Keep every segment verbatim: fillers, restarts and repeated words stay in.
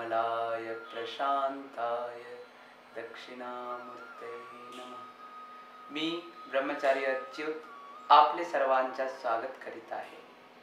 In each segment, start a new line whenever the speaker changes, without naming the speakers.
निर्मलाय प्रशांताय दक्षिणामूर्तये नमः। मी ब्रह्मचारी अच्युत आपले सर्वांचा स्वागत करीत आहे।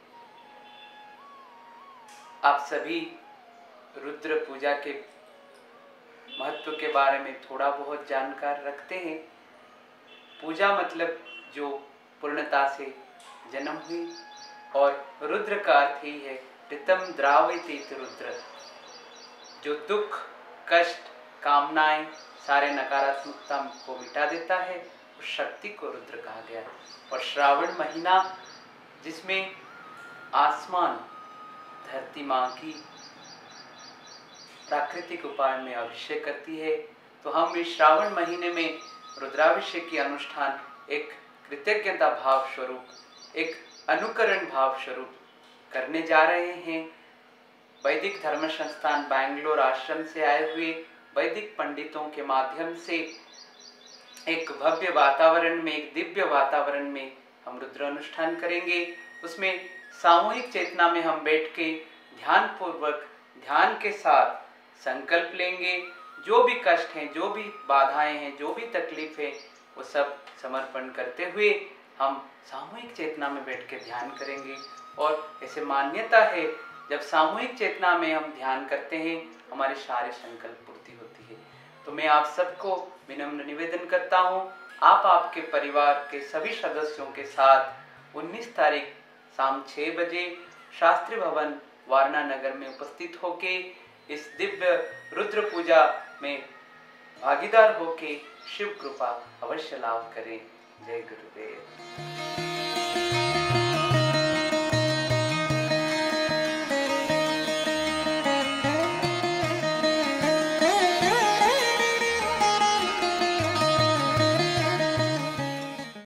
आप सभी रुद्र पूजा के महत्व के बारे में थोड़ा बहुत जानकार रखते हैं। पूजा मतलब जो पूर्णता से जन्म हुई, और रुद्र का अर्थ ही है ऋतम द्रावयतीत रुद्र, जो दुख, कष्ट, कामनाएं, सारे नकारात्मकता को मिटा देता है, उस शक्ति को रुद्र कहा गया। और श्रावण महीना जिसमें आसमान धरती माँ की प्राकृतिक उपाय में अभिषेक करती है, तो हम इस श्रावण महीने में रुद्राभिषेक की अनुष्ठान एक कृतज्ञता भाव स्वरूप, एक अनुकरण भाव स्वरूप करने जा रहे हैं। वैदिक धर्म संस्थान बैंगलोर आश्रम से आए हुए वैदिक पंडितों के माध्यम से एक भव्य वातावरण में, एक दिव्य वातावरण में हम रुद्र अनुष्ठान करेंगे। उसमें सामूहिक चेतना में हम बैठ के ध्यान पूर्वक, ध्यान के साथ संकल्प लेंगे। जो भी कष्ट हैं, जो भी बाधाएं हैं, जो भी तकलीफ है, वो सब समर्पण करते हुए हम सामूहिक चेतना में बैठ के ध्यान करेंगे। और ऐसे मान्यता है, जब सामूहिक चेतना में हम ध्यान करते हैं, हमारे सारे संकल्प पूर्ति होती है। तो मैं आप सबको विनम्र निवेदन करता हूँ, आप आपके परिवार के सभी सदस्यों के साथ उन्नीस तारीख शाम छः बजे शास्त्री भवन वारणा नगर में उपस्थित होके इस दिव्य रुद्र पूजा में भागीदार होके शिव कृपा अवश्य लाभ करें। जय गुरुदेव।